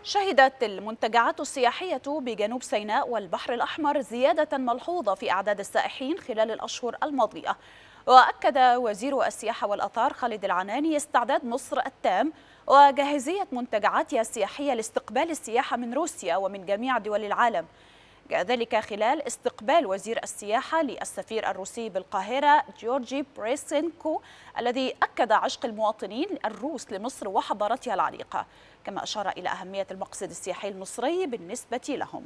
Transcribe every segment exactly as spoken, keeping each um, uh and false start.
شهدت المنتجعات السياحية بجنوب سيناء والبحر الأحمر زيادة ملحوظة في أعداد السائحين خلال الأشهر الماضية. وأكد وزير السياحة والآثار خالد العناني استعداد مصر التام وجاهزية منتجعاتها السياحية لاستقبال السياحة من روسيا ومن جميع دول العالم. جاء ذلك خلال استقبال وزير السياحة للسفير الروسي بالقاهرة جورجي بريسينكو، الذي أكد عشق المواطنين الروس لمصر وحضارتها العريقة، كما أشار إلى أهمية المقصد السياحي المصري بالنسبة لهم.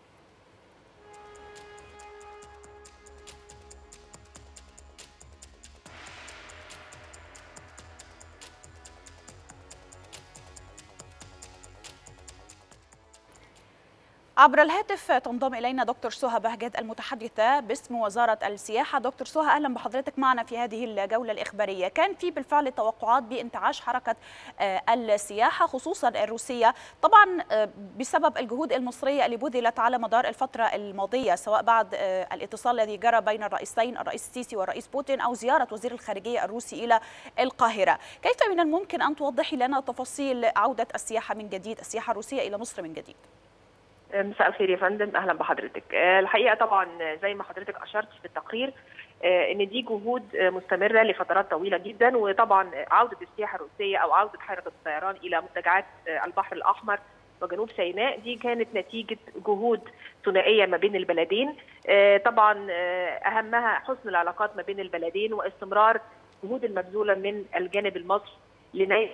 عبر الهاتف تنضم إلينا دكتور سهى بهجت المتحدثة باسم وزارة السياحة. دكتور سهى، أهلا بحضرتك معنا في هذه الجولة الإخبارية. كان في بالفعل توقعات بانتعاش حركة السياحة خصوصا الروسية، طبعا بسبب الجهود المصرية اللي بذلت على مدار الفترة الماضية، سواء بعد الاتصال الذي جرى بين الرئيسين الرئيس السيسي والرئيس بوتين أو زيارة وزير الخارجية الروسي إلى القاهرة. كيف من الممكن أن توضحي لنا تفاصيل عودة السياحة من جديد، السياحة الروسية إلى مصر من جديد؟ مساء الخير يا فندم، اهلا بحضرتك. الحقيقه طبعا زي ما حضرتك اشرت في التقرير ان دي جهود مستمره لفترات طويله جدا، وطبعا عوده السياحه الروسيه او عوده حركه الطيران الى منتجعات البحر الاحمر وجنوب سيناء دي كانت نتيجه جهود ثنائيه ما بين البلدين. طبعا اهمها حسن العلاقات ما بين البلدين واستمرار الجهود المبذوله من الجانب المصري لنيل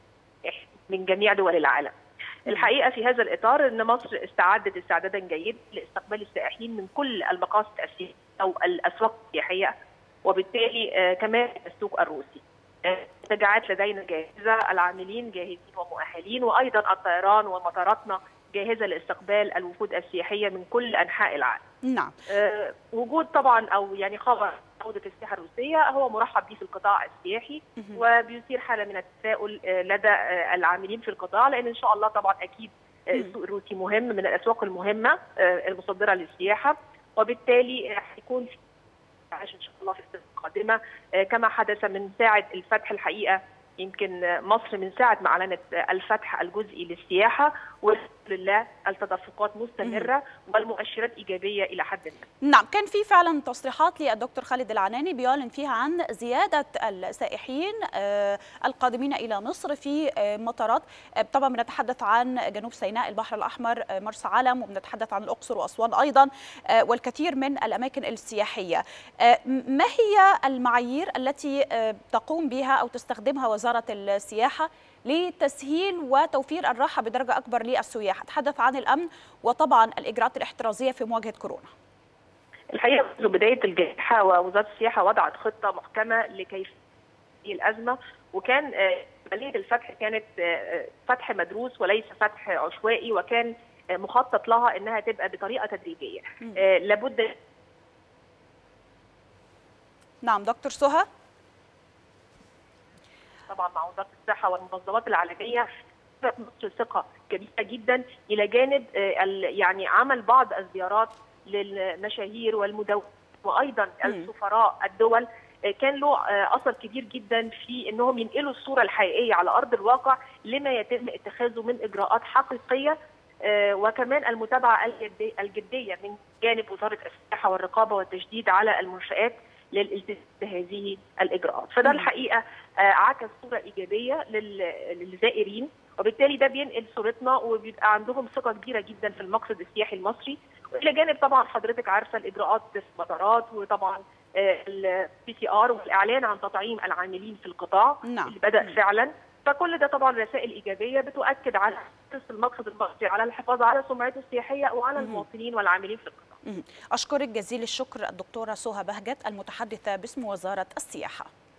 من جميع دول العالم. الحقيقه في هذا الاطار ان مصر استعدت استعدادا جيدا لاستقبال السائحين من كل المقاصد السياحيه او الاسواق السياحيه، وبالتالي كمان السوق الروسي. المنتجعات لدينا جاهزه، العاملين جاهزين ومؤهلين، وايضا الطيران ومطاراتنا جاهزه لاستقبال الوفود السياحيه من كل انحاء العالم. نعم. أه وجود طبعا او يعني خبر عودة السياحة الروسية هو مرحب به في القطاع السياحي، وبيثير حالة من التفاؤل لدى العاملين في القطاع، لأن إن شاء الله طبعا أكيد السوق الروسي مهم من الأسواق المهمة المصدرة للسياحة، وبالتالي هيكون في إن شاء الله في السنة القادمة كما حدث من ساعة الفتح. الحقيقة يمكن مصر من ساعة ما أعلنت الفتح الجزئي للسياحة والحمد لله التدفقات مستمرة والمؤشرات إيجابية إلى حد ما. نعم، كان في فعلا تصريحات للدكتور خالد العناني بيعلن فيها عن زيادة السائحين القادمين إلى مصر في مطارات. طبعا بنتحدث عن جنوب سيناء، البحر الأحمر، مرسى علم، وبنتحدث عن الأقصر وأسوان أيضا والكثير من الأماكن السياحية. ما هي المعايير التي تقوم بها أو تستخدمها وزارة السياحة لتسهيل وتوفير الراحة بدرجة أكبر للسياح؟ أتحدث عن الأمن وطبعا الإجراءات الاحترازية في مواجهة كورونا. الحقيقة منذ بداية الجائحة ووزارة السياحة وضعت خطة محكمة لكيفية الأزمة، وكان عملية الفتح كانت فتح مدروس وليس فتح عشوائي، وكان مخطط لها أنها تبقى بطريقة تدريجية. لابد. نعم دكتور سهى. طبعا مع وزاره الصحه والمنظمات العالميه مصر ثقه كبيره جدا، الى جانب يعني عمل بعض الزيارات للمشاهير والمدونين وايضا السفراء الدول كان له اثر كبير جدا في انهم ينقلوا الصوره الحقيقيه على ارض الواقع لما يتم اتخاذه من اجراءات حقيقيه، وكمان المتابعه الجديه من جانب وزاره السياحه والرقابه والتشديد على المنشآت للالتزام بهذه الاجراءات. فده الحقيقه عكس صوره ايجابيه للزائرين، وبالتالي ده بينقل صورتنا وبيبقى عندهم ثقه كبيره جدا في المقصد السياحي المصري. والى جانب طبعا حضرتك عارفه الاجراءات في المطارات، وطبعا البي سي ار والاعلان عن تطعيم العاملين في القطاع. نعم. اللي بدا فعلا. فكل ده طبعا رسائل ايجابيه بتؤكد على حرص المقصد المصري على الحفاظ على سمعته السياحيه وعلى المواطنين والعاملين في القطاع. أشكرك جزيل الشكر الدكتورة سهى بهجت المتحدثة باسم وزارة السياحة.